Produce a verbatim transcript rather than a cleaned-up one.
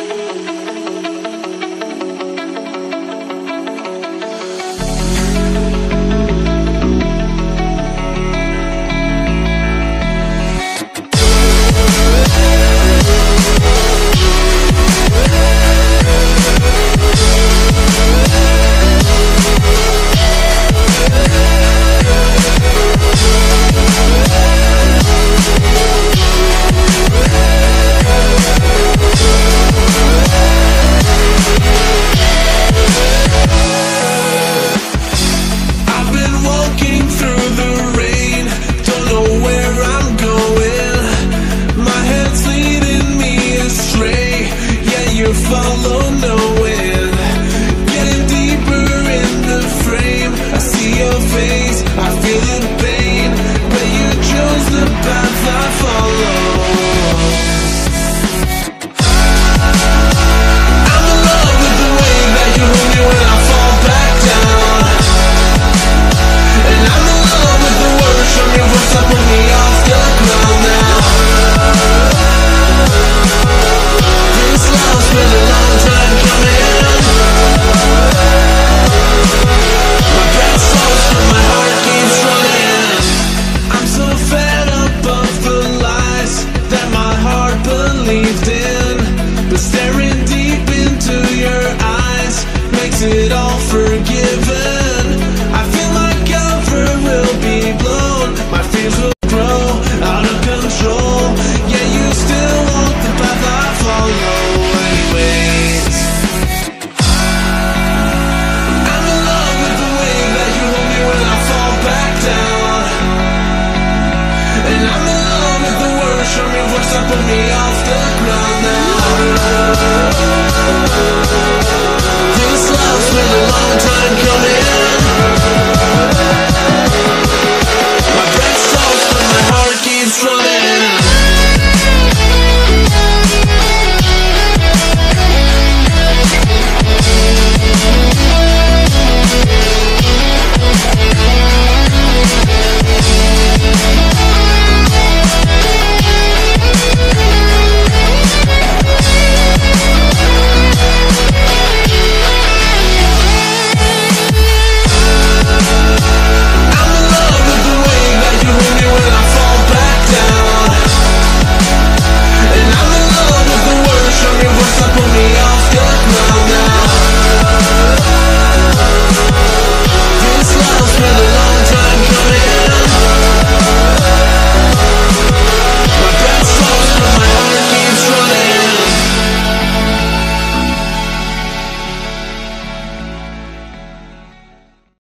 Follow knowing, getting deeper in the frame. I see your face, I feel the pain, but you chose the path I follow. I'm in love with the way that you hold me when I fall back down, and I'm in love with the words from your voice that put me off the ground now. This love's been a long time coming. My breath slows but my heart keeps running. I'm so fed up of the lies that my heart believed in, but staring deep into your eyes makes it all forgiven. I feel my comfort will be blown, my fears will grow out of control. Yeah, you still want the path I follow. Put me off the ground now. This love's been a long time coming.